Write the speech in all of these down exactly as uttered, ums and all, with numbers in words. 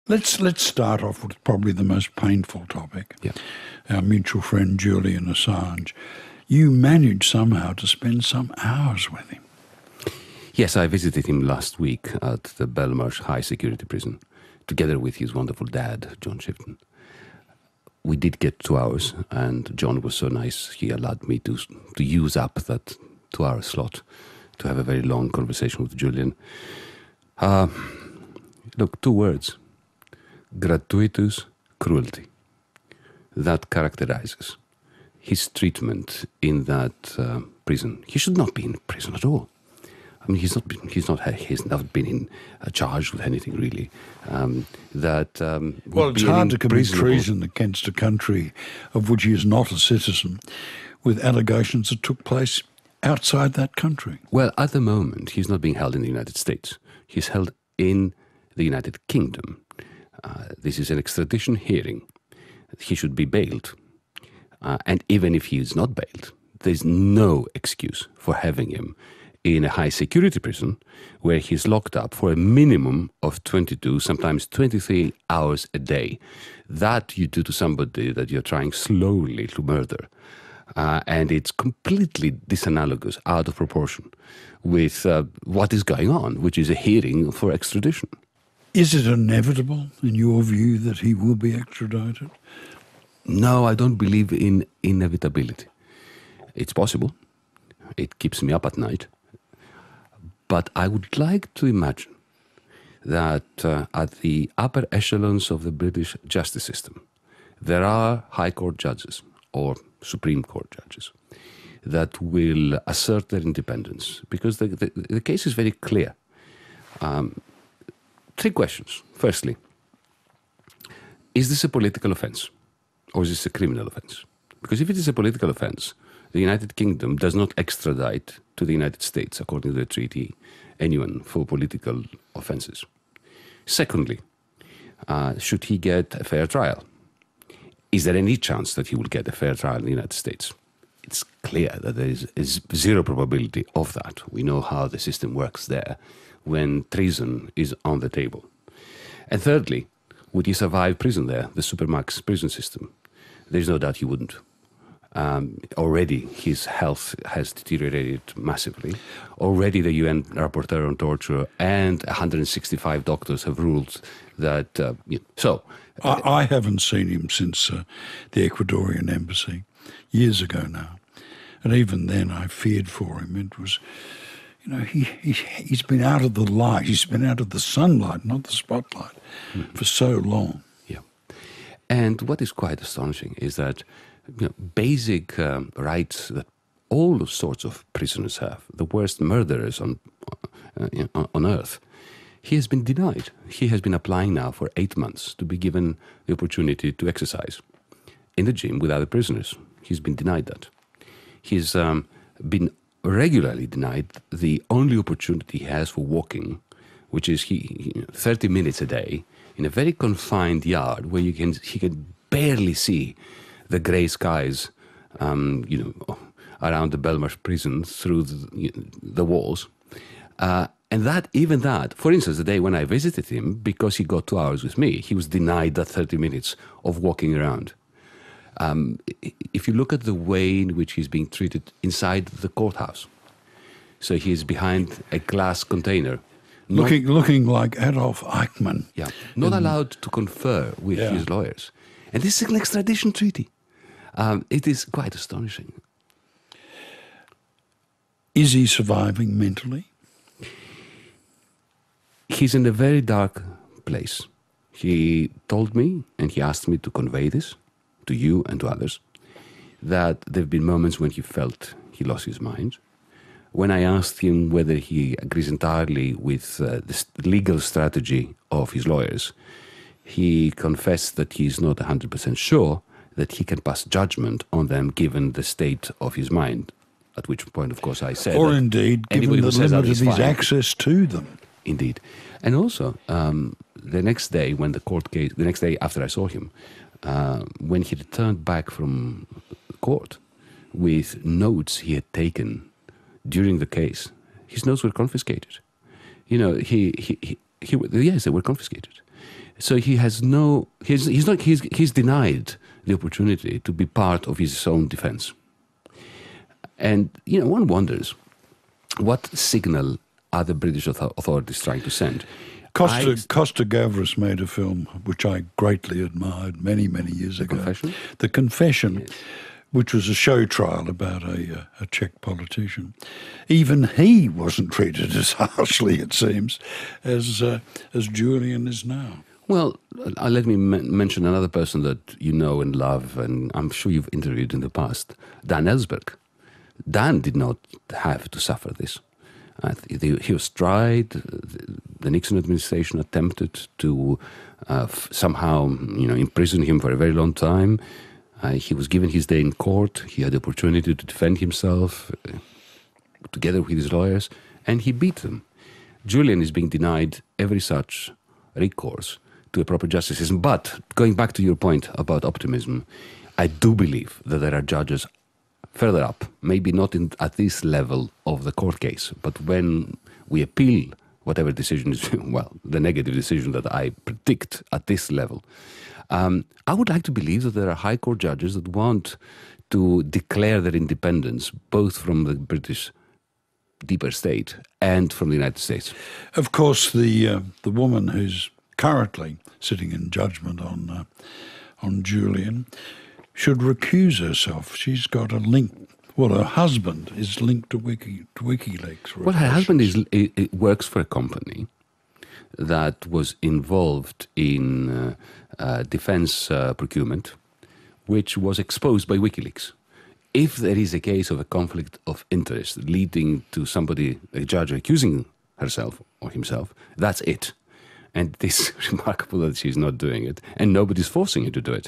Let's let's start off with probably the most painful topic. Yeah. Our mutual friend Julian Assange. You managed somehow to spend some hours with him. Yes, I visited him last week at the Belmarsh High Security Prison, together with his wonderful dad, John Shifton. We did get two hours, and John was so nice, he allowed me to, to use up that two-hour slot to have a very long conversation with Julian. Uh, look, two words. Gratuitous cruelty. That characterizes his treatment in that uh, prison. He should not be in prison at all. I mean, he's not been, he's not he's not been in, uh, charged with anything really. Um, that um, well, it's hard to commit treason against a country of which he is not a citizen, with allegations that took place outside that country. Well, at the moment, he's not being held in the United States. He's held in the United Kingdom. Uh, this is an extradition hearing. He should be bailed. Uh, and even if he is not bailed, there's no excuse for having him in a high security prison where he's locked up for a minimum of twenty-two, sometimes twenty-three hours a day. That you do to somebody that you're trying slowly to murder. Uh, and it's completely disanalogous, out of proportion with uh, what is going on, which is a hearing for extradition. Is it inevitable, in your view, that he will be extradited? No, I don't believe in inevitability. It's possible. It keeps me up at night. But I would like to imagine that uh, at the upper echelons of the British justice system, there are High Court judges or Supreme Court judges that will assert their independence, because the, the, the case is very clear. Um, three questions. Firstly, is this a political offence or is this a criminal offence? Because if it is a political offence, the United Kingdom does not extradite to the United States, according to the treaty, anyone for political offences. Secondly, uh, should he get a fair trial? Is there any chance that he will get a fair trial in the United States? It's clear that there is, is zero probability of that. We know how the system works there when treason is on the table. And thirdly, would he survive prison there, the Supermax prison system? There's no doubt he wouldn't. Um, already his health has deteriorated massively. Already the U N rapporteur on torture and one hundred sixty-five doctors have ruled that... Uh, you know, so... I, I haven't seen him since uh, the Ecuadorian embassy, years ago now. And even then I feared for him. It was, you know, he, he, he's been out of the light. He's been out of the sunlight, not the spotlight, mm. for so long. Yeah. And what is quite astonishing is that you know, basic um, rights that all sorts of prisoners have, the worst murderers on, uh, you know, on earth, he has been denied. He has been applying now for eight months to be given the opportunity to exercise in the gym with other prisoners. He's been denied that. He's um, been regularly denied the only opportunity he has for walking, which is he, he, thirty minutes a day in a very confined yard where you can he can barely see the grey skies, um, you know, around the Belmarsh prison through the, the walls. Uh, and that, even that, for instance, the day when I visited him, because he got two hours with me, he was denied that thirty minutes of walking around. Um, if you look at the way in which he's being treated inside the courthouse, so he's behind a glass container. Looking, not, looking like Adolf Eichmann. Yeah, not allowed to confer with yeah. his lawyers. And this is an extradition treaty. Um, it is quite astonishing. Is he surviving mentally? He's in a very dark place. He told me, and he asked me to convey this to you and to others, that there have been moments when he felt he lost his mind. When I asked him whether he agrees entirely with uh, the legal strategy of his lawyers, he confessed that he's not one hundred percent sure that he can pass judgment on them given the state of his mind, at which point, of course, I said... Or indeed, given the limit of his fine. access to them. Indeed. And also, um, the next day, when the court case... The next day after I saw him, uh, when he returned back from court with notes he had taken during the case, his notes were confiscated. You know, he... he, he, he yes, they were confiscated. So he has no, he's, he's not, he's, he's denied the opportunity to be part of his own defense. And, you know, one wonders, what signal are the British authorities trying to send? Costa, I, Costa Gavras made a film which I greatly admired many, many years the ago. Confession? The Confession, yes. which was a show trial about a, a Czech politician. Even he wasn't treated as harshly, it seems, as, uh, as Julian is now. Well, uh, let me m- mention another person that you know and love, and I'm sure you've interviewed in the past, Dan Ellsberg. Dan did not have to suffer this. Uh, he was tried. The Nixon administration attempted to uh, f- somehow, you know, imprison him for a very long time. Uh, he was given his day in court. He had the opportunity to defend himself uh, together with his lawyers, and he beat them. Julian is being denied every such recourse to a proper justice system. But going back to your point about optimism, I do believe that there are judges further up, maybe not in, at this level of the court case, but when we appeal whatever decision is, well, the negative decision that I predict at this level, um, I would like to believe that there are high court judges that want to declare their independence both from the British deeper state and from the United States. Of course, the uh, the woman who's currently sitting in judgment on uh, on Julian should recuse herself. She's got a link. Well, her husband is linked to Wiki to WikiLeaks. Well, her husband is it, it works for a company that was involved in uh, uh, defense uh, procurement, which was exposed by WikiLeaks. If there is a case of a conflict of interest leading to somebody, a judge, accusing herself or himself, that's it. And it is remarkable that she's not doing it, and nobody's forcing her to do it.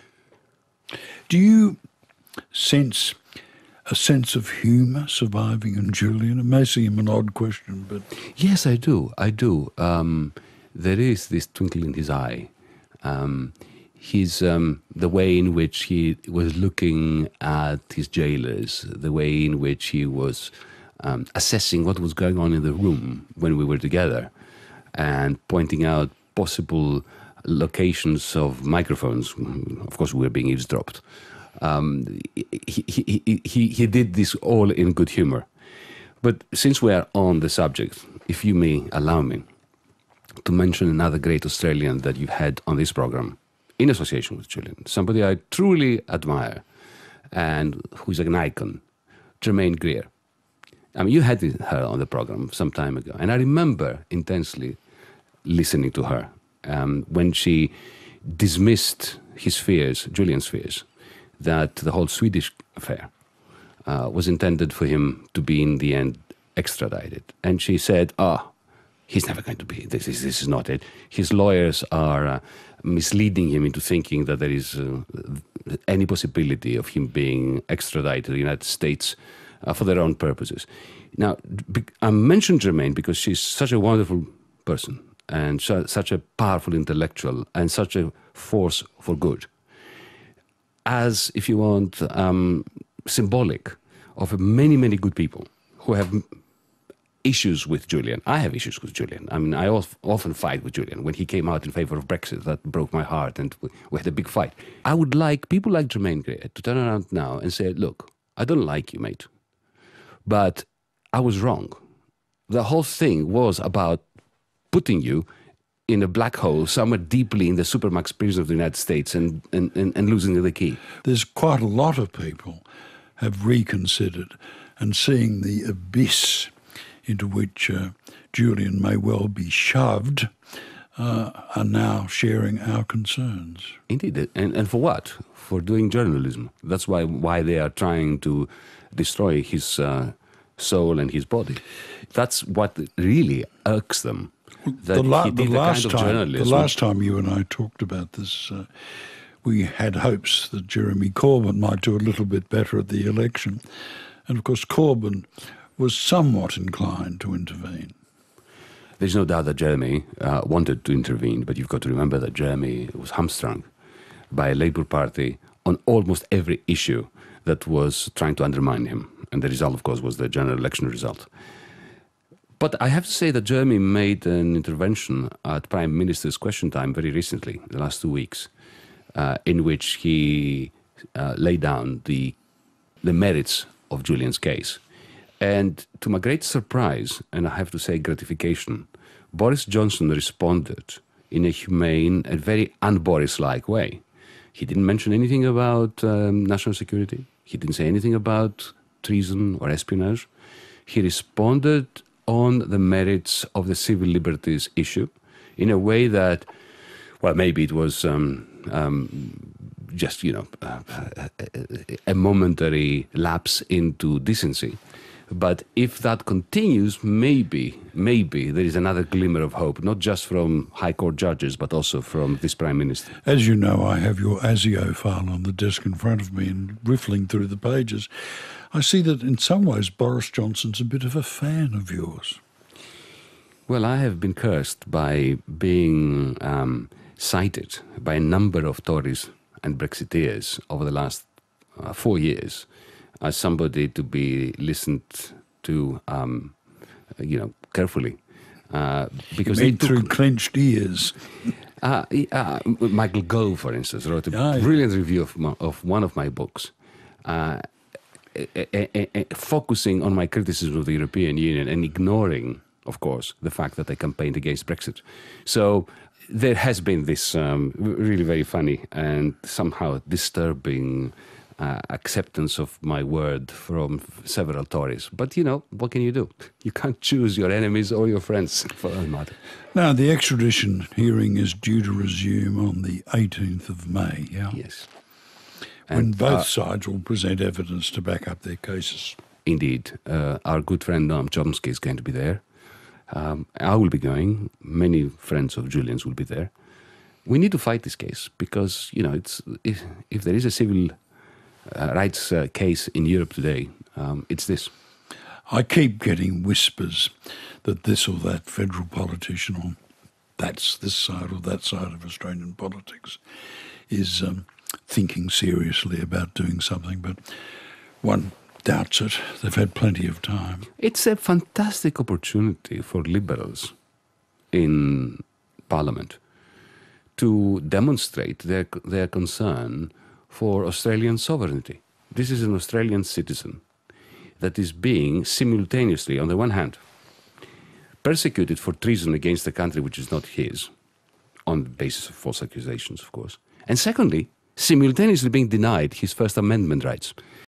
Do you sense a sense of humour surviving in Julian? It may seem an odd question, but... Yes, I do. I do. Um, there is this twinkle in his eye. Um, his, um, the way in which he was looking at his jailers, the way in which he was um, assessing what was going on in the room when we were together and pointing out possible locations of microphones. Of course, we were being eavesdropped. Um, he, he, he, he did this all in good humor. But since we are on the subject, if you may allow me to mention another great Australian that you had on this program, in association with Julian, somebody I truly admire and who's an icon, Germaine Greer. I mean, you had her on the program some time ago, and I remember intensely listening to her um, when she dismissed his fears, Julian's fears, that the whole Swedish affair uh, was intended for him to be in the end extradited. And she said, ah, oh, he's never going to be, this is, this is not it. His lawyers are uh, misleading him into thinking that there is uh, any possibility of him being extradited to the United States uh, for their own purposes. Now, I mentioned Germaine because she's such a wonderful person and such a powerful intellectual and such a force for good. As, if you want, um, symbolic of many, many good people who have issues with Julian. I have issues with Julian. I mean, I often fight with Julian. When he came out in favor of Brexit, that broke my heart and we had a big fight. I would like people like Germaine Greer to turn around now and say, look, I don't like you, mate, but I was wrong. The whole thing was about putting you in a black hole somewhere deeply in the supermax prison of the United States and, and, and, and losing the key. There's quite a lot of people have reconsidered and seeing the abyss into which uh, Julian may well be shoved uh, are now sharing our concerns. Indeed. And, and for what? For doing journalism. That's why, why they are trying to destroy his uh, soul and his body. That's what really irks them. That the, la- he did the, last kind of time, the last time you and I talked about this, uh, we had hopes that Jeremy Corbyn might do a little bit better at the election. And of course, Corbyn was somewhat inclined to intervene. There's no doubt that Jeremy uh, wanted to intervene, but you've got to remember that Jeremy was hamstrung by a Labour Party on almost every issue that was trying to undermine him. And the result, of course, was the general election result. But I have to say that Jeremy made an intervention at Prime Minister's Question Time very recently, the last two weeks, uh, in which he uh, laid down the, the merits of Julian's case. And to my great surprise, and I have to say gratification, Boris Johnson responded in a humane and very un-Boris-like way. He didn't mention anything about um, national security. He didn't say anything about treason or espionage. He responded on the merits of the civil liberties issue in a way that, well, maybe it was um, um, just, you know, uh, a, a momentary lapse into decency. But if that continues, maybe, maybe there is another glimmer of hope, not just from High Court judges, but also from this Prime Minister. As you know, I have your ASIO file on the desk in front of me, and riffling through the pages, I see that in some ways Boris Johnson's a bit of a fan of yours. Well, I have been cursed by being um, cited by a number of Tories and Brexiteers over the last uh, four years as somebody to be listened to, um, you know, carefully. Uh, because you mean they took, through clenched ears. uh, uh, Michael Gove, for instance, wrote a Ah, yeah. brilliant review of, my, of one of my books, uh, a, a, a, a, focusing on my criticism of the European Union and ignoring, of course, the fact that I campaigned against Brexit. So there has been this um, really very funny and somehow disturbing Uh, acceptance of my word from several Tories. But, you know, what can you do? You can't choose your enemies or your friends, for that matter. Now, the extradition hearing is due to resume on the eighteenth of May, yeah? Yes. When And, both uh, sides will present evidence to back up their cases. Indeed. Uh, our good friend Noam Chomsky is going to be there. Um, I will be going. Many friends of Julian's will be there. We need to fight this case because, you know, it's if, if there is a civil Uh, rights uh, case in Europe today, um, it's this. I keep getting whispers that this or that federal politician, or that's this side or that side of Australian politics, is um, thinking seriously about doing something, but one doubts it. They've had plenty of time. It's a fantastic opportunity for liberals in Parliament to demonstrate their, their concern for Australian sovereignty. This is an Australian citizen that is being simultaneously, on the one hand, persecuted for treason against a country which is not his, on the basis of false accusations, of course, and secondly, simultaneously being denied his First Amendment rights.